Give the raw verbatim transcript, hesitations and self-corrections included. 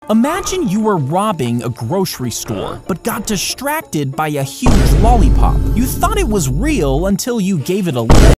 Imagine you were robbing a grocery store, but got distracted by a huge lollipop. You thought it was real until you gave it a lick.